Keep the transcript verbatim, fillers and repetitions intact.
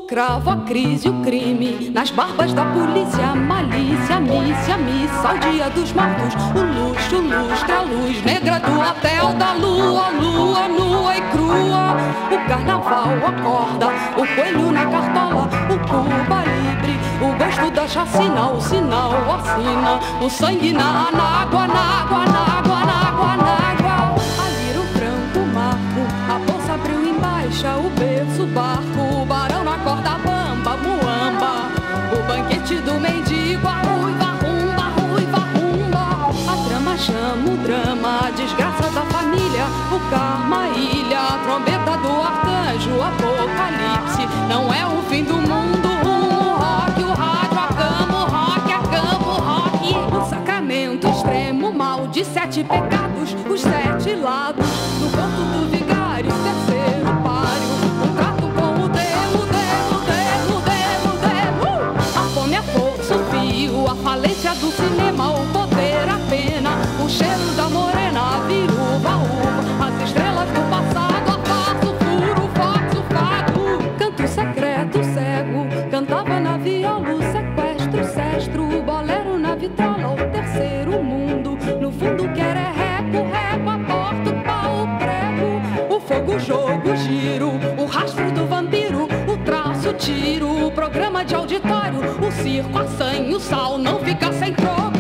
cravo, a crise, o crime, nas barbas da polícia, a malícia, a missa, a missa, ao dia dos mortos, o luxo, o lustre, a luz negra do hotel da lua, lua nua e crua, o carnaval, a corda, o coelho na cartola, o Cuba livre, o gosto da chacina, o sinal, a sina, o sangue na, na água, na água, na água, na água, na água, a lira, o franco, o marco, a bolsa abriu em baixa, o berço, o barco, o barão na corda bamba, muamba, o banquete do mendigo, a ruiva, rumba, ruiva, rumba, a trama chama o drama, a desgraça da família, o karma, a ilha, a trombeta do arcanjo, o apocalipse, não é o fim do mundo, o rock, o rádio, a cama, o rock, a cama, o rock, o sacramento extremo, o mal de sete pecados, os sete lados, no conto do vigário, terceiro páreo, um trato com o demo, demo, demo, demo, demo, a fome, a força, o fio, a falência do cinema, o poder, a pena, o cheiro da morena, a viúva, a uva, as estrelas do passado, a farsa, o furo, o fox, o fado, canto secreto, cego, cantava na viola, o sequestro, o cestro, o bolero na vitrola, o terceiro mundo, no fundo quer é reco, reco, a porta, o pau, o prego, o fogo, o jogo, o giro, o rastro do vampiro, o traço, o tiro, o programa de auditório, o circo, a sanha, o sal, não fica sem troco.